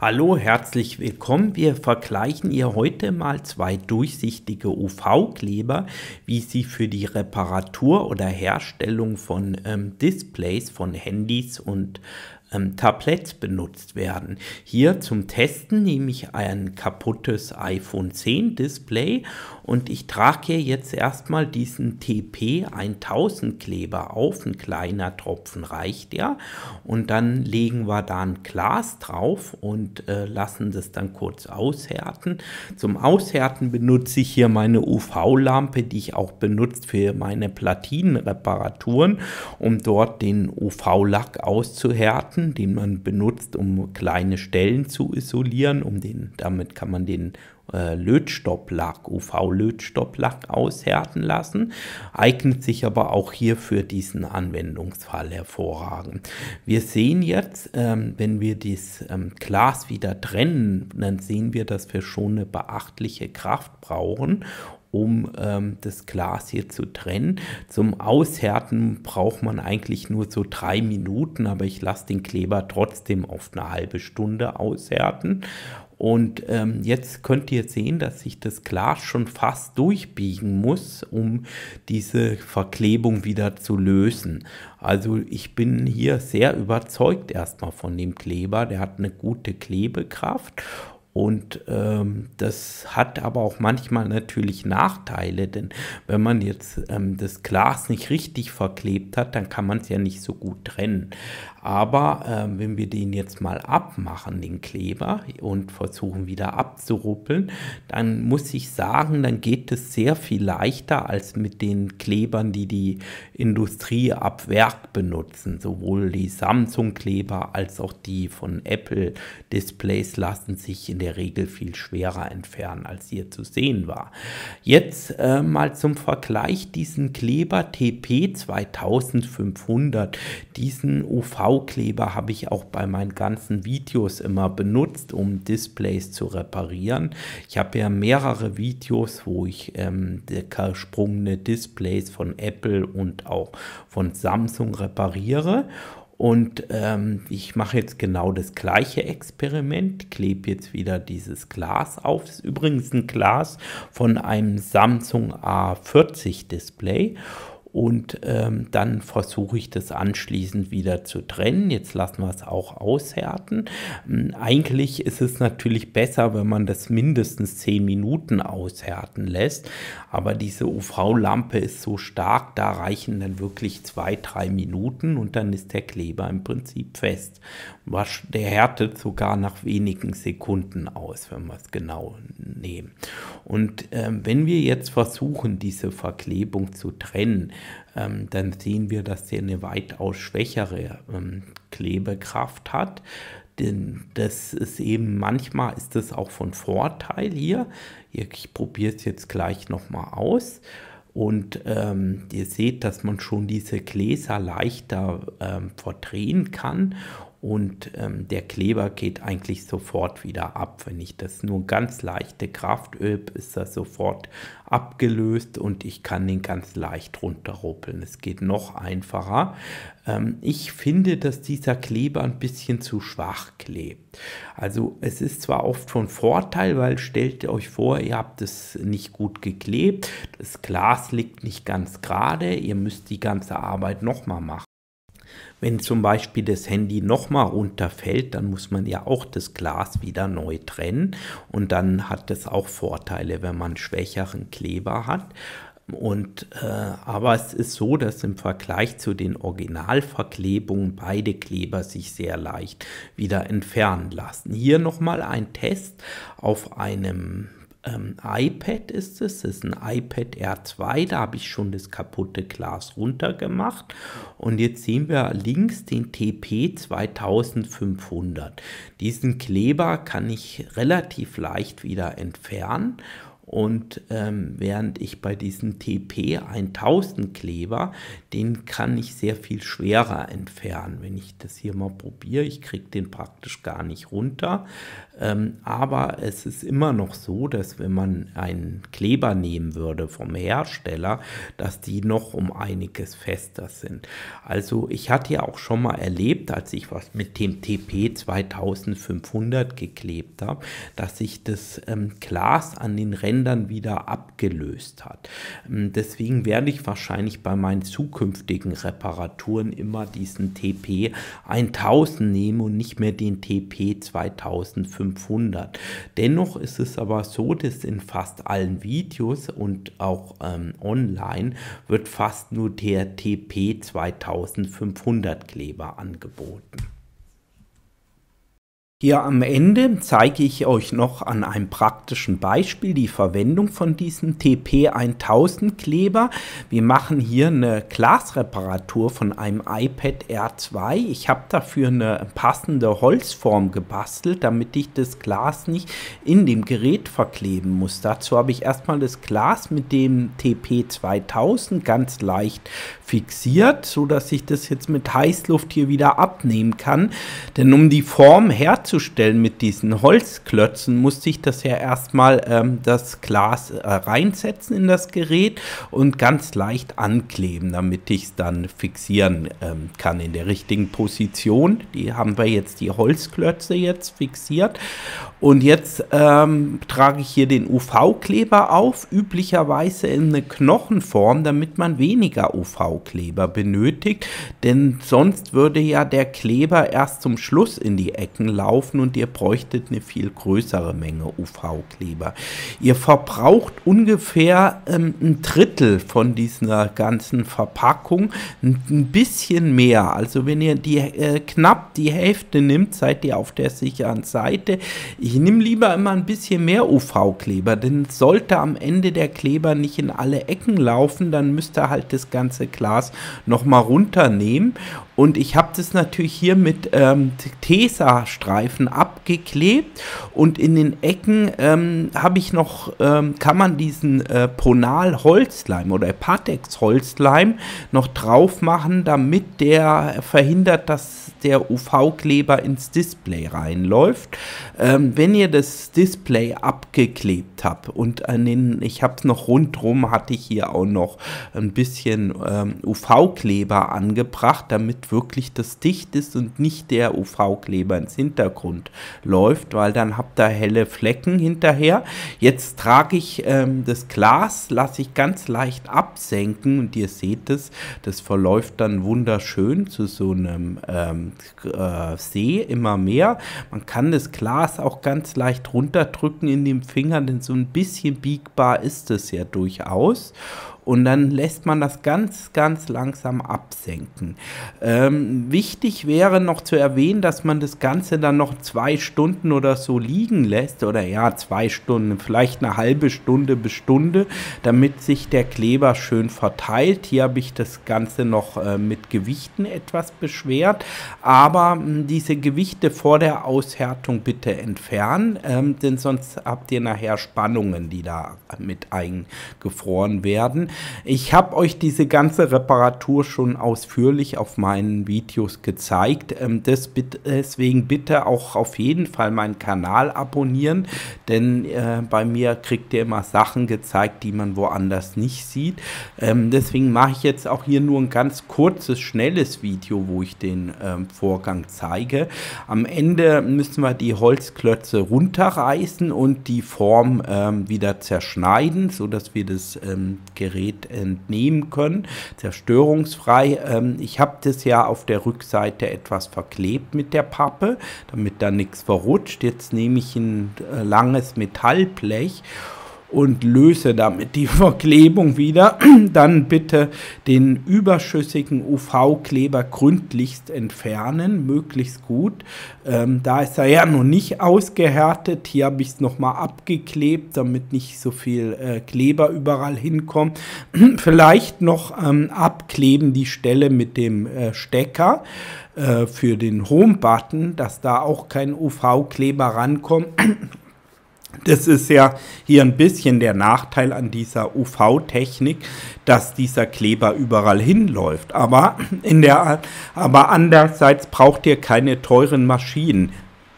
Hallo, herzlich willkommen. Wir vergleichen hier heute mal zwei durchsichtige UV-Kleber, wie sie für die Reparatur oder Herstellung von Displays von Handys und Tabletts benutzt werden. Hier zum Testen nehme ich ein kaputtes iPhone 10 Display und ich trage hier jetzt erstmal diesen TP 1000 Kleber auf. Ein kleiner Tropfen reicht ja, und dann legen wir da ein Glas drauf und lassen das dann kurz aushärten. Zum Aushärten benutze ich hier meine UV-Lampe, die ich auch benutze für meine Platinenreparaturen, um dort den UV-Lack auszuhärten, den man benutzt, um kleine Stellen zu isolieren. Damit kann man den Lötstopplack, UV-Lötstopplack aushärten lassen. Eignet sich aber auch hier für diesen Anwendungsfall hervorragend. Wir sehen jetzt, wenn wir das Glas wieder trennen, dann sehen wir, dass wir schon eine beachtliche Kraft brauchen, um das Glas hier zu trennen. Zum Aushärten braucht man eigentlich nur so 3 Minuten, aber ich lasse den Kleber trotzdem auf eine halbe Stunde aushärten. Und jetzt könnt ihr sehen, dass ich das Glas schon fast durchbiegen muss, um diese Verklebung wieder zu lösen. Also ich bin hier sehr überzeugt erstmal von dem Kleber, der hat eine gute Klebekraft. Und das hat aber auch manchmal natürlich Nachteile, denn wenn man jetzt das Glas nicht richtig verklebt hat, dann kann man es ja nicht so gut trennen. Aber wenn wir den jetzt mal abmachen, den Kleber, und versuchen wieder abzuruppeln, dann muss ich sagen, dann geht es sehr viel leichter als mit den Klebern, die die Industrie ab Werk benutzen. Sowohl die Samsung-Kleber als auch die von Apple Displays lassen sich in der Regel viel schwerer entfernen, als hier zu sehen war. Jetzt mal zum Vergleich diesen Kleber TP 2500. Diesen UV-Kleber habe ich auch bei meinen ganzen Videos immer benutzt, um Displays zu reparieren. Ich habe ja mehrere Videos, wo ich gesprungene Displays von Apple und auch von Samsung repariere. Und ich mache jetzt genau das gleiche Experiment, klebe jetzt wieder dieses Glas auf. Das ist übrigens ein Glas von einem Samsung A40 Display. Und dann versuche ich das anschließend wieder zu trennen. Jetzt lassen wir es auch aushärten. Eigentlich ist es natürlich besser, wenn man das mindestens 10 Minuten aushärten lässt. Aber diese UV-Lampe ist so stark, da reichen dann wirklich 2-3 Minuten und dann ist der Kleber im Prinzip fest. Der härtet sogar nach wenigen Sekunden aus, wenn wir es genau nehmen. Und wenn wir jetzt versuchen, diese Verklebung zu trennen, dann sehen wir, dass der eine weitaus schwächere Klebekraft hat. Denn das ist eben, manchmal ist das auch von Vorteil hier. Ich probiere es jetzt gleich nochmal aus. Und ihr seht, dass man schon diese Gläser leichter verdrehen kann. Und der Kleber geht eigentlich sofort wieder ab. Wenn ich das nur ganz leichte Kraft übe, ist das sofort abgelöst und ich kann den ganz leicht runterruppeln. Es geht noch einfacher. Ich finde, dass dieser Kleber ein bisschen zu schwach klebt. Also es ist zwar oft von Vorteil, weil stellt euch vor, ihr habt es nicht gut geklebt, das Glas liegt nicht ganz gerade, ihr müsst die ganze Arbeit nochmal machen. Wenn zum Beispiel das Handy nochmal runterfällt, dann muss man ja auch das Glas wieder neu trennen und dann hat es auch Vorteile, wenn man einen schwächeren Kleber hat. Aber es ist so, dass im Vergleich zu den Originalverklebungen beide Kleber sich sehr leicht wieder entfernen lassen. Hier nochmal ein Test auf einem iPad ist es. Das ist ein iPad R2, da habe ich schon das kaputte Glas runtergemacht und jetzt sehen wir links den TP 2500. Diesen Kleber kann ich relativ leicht wieder entfernen Und während ich bei diesem TP 1000 Kleber, den kann ich sehr viel schwerer entfernen. Wenn ich das hier mal probiere, ich kriege den praktisch gar nicht runter. Aber es ist immer noch so, dass wenn man einen Kleber nehmen würde vom Hersteller, dass die noch um einiges fester sind. Also ich hatte ja auch schon mal erlebt, als ich was mit dem TP 2500 geklebt habe, dass sich das Glas an den Rändern wieder abgelöst hat. Deswegen werde ich wahrscheinlich bei meinen zukünftigen Reparaturen immer diesen TP 1000 nehmen und nicht mehr den TP 2500. Dennoch ist es aber so, dass in fast allen Videos und auch online wird fast nur der TP 2500 Kleber angeboten. Hier am Ende zeige ich euch noch an einem praktischen Beispiel die Verwendung von diesem TP 1000 Kleber. Wir machen hier eine Glasreparatur von einem iPad Air 2. Ich habe dafür eine passende Holzform gebastelt, damit ich das Glas nicht in dem Gerät verkleben muss. Dazu habe ich erstmal das Glas mit dem TP 2000 ganz leicht fixiert, so dass ich das jetzt mit Heißluft hier wieder abnehmen kann. Denn um die Form herzustellen mit diesen Holzklötzen, musste ich das ja erstmal das Glas reinsetzen in das Gerät und ganz leicht ankleben, damit ich es dann fixieren kann in der richtigen Position. Die haben wir jetzt, die Holzklötze jetzt fixiert. Und jetzt trage ich hier den UV-Kleber auf, üblicherweise in eine Knochenform, damit man weniger UV-Kleber benötigt, denn sonst würde ja der Kleber erst zum Schluss in die Ecken laufen und ihr bräuchtet eine viel größere Menge UV-Kleber. Ihr verbraucht ungefähr ein Drittel von dieser ganzen Verpackung, ein bisschen mehr. Also wenn ihr knapp die Hälfte nimmt, seid ihr auf der sicheren Seite. Ich nehme lieber immer ein bisschen mehr UV-Kleber, denn sollte am Ende der Kleber nicht in alle Ecken laufen, dann müsst ihr halt das ganze Glas nochmal runternehmen. Und ich habe das natürlich hier mit Tesa-Streifen abgeklebt und in den Ecken habe ich noch, kann man diesen Ponal-Holzleim oder Patex-Holzleim noch drauf machen, damit der verhindert, dass der UV-Kleber ins Display reinläuft. Wenn ihr das Display abgeklebt habt und ich habe es noch rundherum, hatte ich hier auch noch ein bisschen UV-Kleber angebracht, damit wirklich das dicht ist und nicht der UV-Kleber ins Hintergrund läuft, weil dann habt ihr helle Flecken hinterher. Jetzt trage ich das Glas, lasse ich ganz leicht absenken und ihr seht es, das verläuft dann wunderschön zu so einem See immer mehr. Man kann das Glas auch ganz leicht runterdrücken in dem Finger, denn so ein bisschen biegbar ist es ja durchaus. Und dann lässt man das ganz, ganz langsam absenken. Wichtig wäre noch zu erwähnen, dass man das Ganze dann noch 2 Stunden oder so liegen lässt. Oder ja, 2 Stunden, vielleicht eine halbe Stunde bis Stunde, damit sich der Kleber schön verteilt. Hier habe ich das Ganze noch mit Gewichten etwas beschwert. Aber diese Gewichte vor der Aushärtung bitte entfernen, denn sonst habt ihr nachher Spannungen, die da mit eingefroren werden. Ich habe euch diese ganze Reparatur schon ausführlich auf meinen Videos gezeigt. Deswegen bitte auch auf jeden Fall meinen Kanal abonnieren, denn bei mir kriegt ihr immer Sachen gezeigt, die man woanders nicht sieht. Deswegen mache ich jetzt auch hier nur ein ganz kurzes, schnelles Video, wo ich den Vorgang zeige. Am Ende müssen wir die Holzklötze runterreißen und die Form wieder zerschneiden, sodass wir das Gerät entnehmen können, zerstörungsfrei. Ich habe das ja auf der Rückseite etwas verklebt mit der Pappe, damit da nichts verrutscht. Jetzt nehme ich ein langes Metallblech und löse damit die Verklebung wieder. Dann bitte den überschüssigen UV-Kleber gründlichst entfernen, möglichst gut. Da ist er ja noch nicht ausgehärtet. Hier habe ich es nochmal abgeklebt, damit nicht so viel Kleber überall hinkommt. Vielleicht noch abkleben die Stelle mit dem Stecker für den Home-Button, dass da auch kein UV-Kleber rankommt. Das ist ja hier ein bisschen der Nachteil an dieser UV-Technik, dass dieser Kleber überall hinläuft. Aber andererseits braucht ihr keine teuren Maschinen.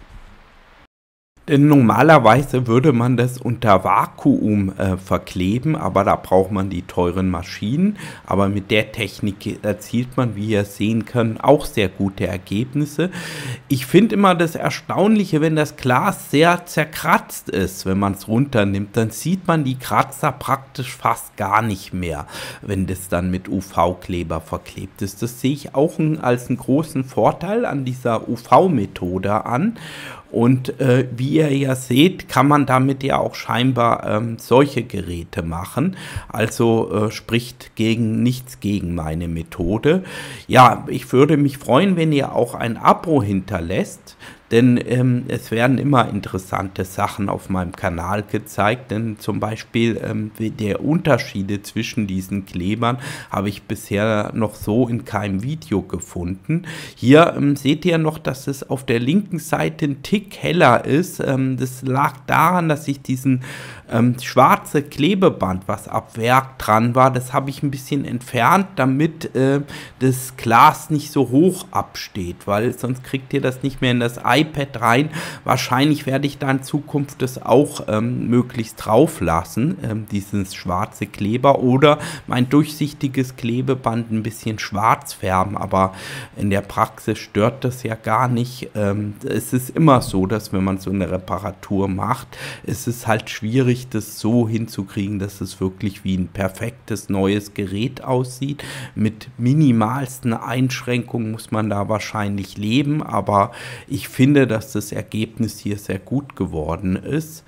Denn normalerweise würde man das unter Vakuum verkleben, aber da braucht man die teuren Maschinen. Aber mit der Technik erzielt man, wie ihr sehen könnt, auch sehr gute Ergebnisse. Ich finde immer das Erstaunliche, wenn das Glas sehr zerkratzt ist, wenn man es runternimmt, dann sieht man die Kratzer praktisch fast gar nicht mehr, wenn das dann mit UV-Kleber verklebt ist. Das sehe ich auch als einen großen Vorteil an dieser UV-Methode an. Und wie ihr ja seht, kann man damit ja auch scheinbar solche Geräte machen. Also spricht nichts gegen meine Methode. Ja, ich würde mich freuen, wenn ihr auch ein Abo hinterlässt. Denn es werden immer interessante Sachen auf meinem Kanal gezeigt, denn zum Beispiel der Unterschiede zwischen diesen Klebern habe ich bisher noch so in keinem Video gefunden. Hier seht ihr noch, dass es auf der linken Seite ein Tick heller ist. Das lag daran, dass ich diesen schwarze Klebeband, was ab Werk dran war, das habe ich ein bisschen entfernt, damit das Glas nicht so hoch absteht, weil sonst kriegt ihr das nicht mehr in das iPad rein. Wahrscheinlich werde ich da in Zukunft das auch möglichst drauf lassen, dieses schwarze Kleber, oder mein durchsichtiges Klebeband ein bisschen schwarz färben, aber in der Praxis stört das ja gar nicht. Es ist immer so, dass wenn man so eine Reparatur macht, ist es halt schwierig, das so hinzukriegen, dass es wirklich wie ein perfektes neues Gerät aussieht. Mit minimalsten Einschränkungen muss man da wahrscheinlich leben, aber ich finde, dass das Ergebnis hier sehr gut geworden ist.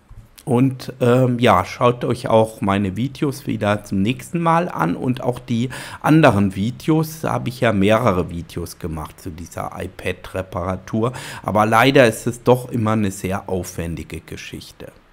Und ja, schaut euch auch meine Videos wieder zum nächsten Mal an und auch die anderen Videos. Da habe ich ja mehrere Videos gemacht zu dieser iPad-Reparatur, aber leider ist es doch immer eine sehr aufwendige Geschichte.